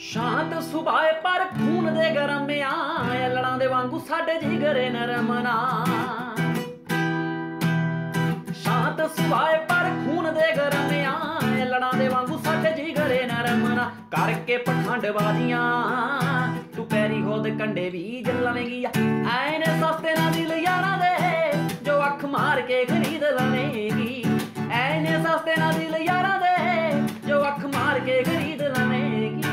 शांत सुभाए पर खून दे गरम आए लड़ां दे वांगू साडे जिगरे नरमना। शांत सुभाए पर खून दे गरम आए लड़ां दे वांगू साडे जिगरे नरमना। करके पखंड बाजियां तू पैरी होद कंडे भी जलवेगी। ऐने सस्ते ना दिल यारां दे जो अख मार के खरीद लवेगी। ऐने सस्ते ना दिल यारां दे जो अख मार के खरीद लवेगी।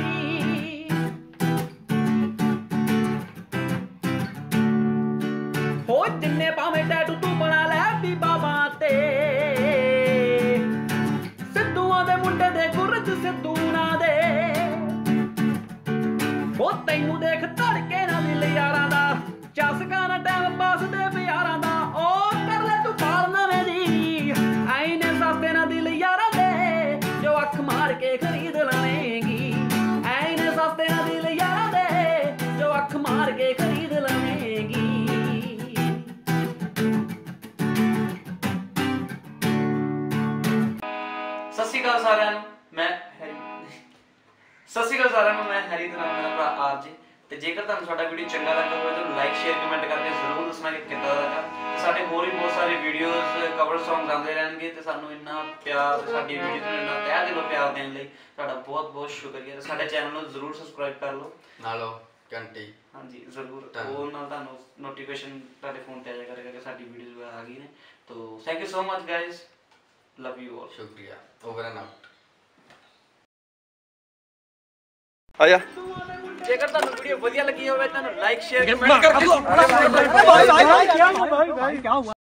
हो जिन्ने भावें टैटू तू बना लै भी बाबा ते सिद्धूआं दे मुंडे दे गुरज सिद्धू ना दे। हो तैनू देख धड़के ना दिल यारां दा चसका ना टाइम पास दे प्यारां दा। ओ कर ले तू पाल नवें दी ऐने सस्ते ना दिल यारां दे जो अख मार के खरीद लवेगी। ऐने सस्ते ना दिल यारां दे जो अख मार के खरीद लवेगी। सत श्री अकाल सारिਆਂ ਨੂੰ मैं हैरी सत श्री अकाल सारिਆਂ ਨੂੰ मैं हैरी ਤੇ ਨਾਲ ਮੇਰਾ ਭਰਾ ਆਰਜੀ। ਤੇ ਜੇਕਰ ਤੁਹਾਨੂੰ ਸਾਡਾ ਵੀਡੀਓ ਚੰਗਾ ਲੱਗਾ ਹੋਵੇ ਤਾਂ ਲਾਈਕ ਸ਼ੇਅਰ ਕਮੈਂਟ ਕਰਕੇ ਜ਼ਰੂਰ ਦੱਸਣਾ ਕਿ ਕਿੱਦਾਂ ਦਾ ਲੱਗਾ। ਤੇ ਸਾਡੇ ਹੋਰ ਵੀ ਬਹੁਤ ਸਾਰੇ ਵੀਡੀਓਜ਼ ਕਵਰ ਸੌਂਗ ਆਉਂਦੇ ਰਹਿਣਗੇ ਤੇ ਸਾਨੂੰ ਇੰਨਾ ਪਿਆਰ ਸਾਡੀ ਵੀਡੀਓ ਨੂੰ ਇੰਨਾ ਤਹਿ ਦਿਲੋਂ ਪਿਆਰ ਦੇਣ ਲਈ ਤੁਹਾਡਾ ਬਹੁਤ ਬਹੁਤ ਸ਼ੁਕਰੀਆ। ਤੇ ਸਾਡੇ ਚੈਨਲ ਨੂੰ ਜ਼ਰੂਰ ਸਬਸਕ੍ਰਾਈਬ ਕਰ ਲਓ ਨਾਲੋਂ ਘੰਟੀ ਹਾਂਜੀ ਜ਼ਰੂਰ ਉਹ ਨਾਲ ਤੁਹਾਨੂੰ ਨੋਟੀਫਿਕੇਸ਼ਨ ਤੁਹਾਡੇ ਫੋਨ ਤੇ ਆ ਜਾਇਆ ਕਰੇਗਾ ਕਿ ਸਾਡੀ ਵੀਡੀਓਜ਼ ਆ ਗਈ ਨੇ। ਤੋ thank you so much guys love you all ਸ਼ੁਕਰੀਆ ਓਵਰ ਐਂਡ ਆਊਟ। आया जेकर ਤੁਹਾਨੂੰ ਵੀਡੀਓ ਵਧੀਆ ਲੱਗੀ ਹੋਵੇ ਤਾਂ ਲਾਈਕ ਸ਼ੇਅਰ ਕਮੈਂਟ ਕਰਕੇ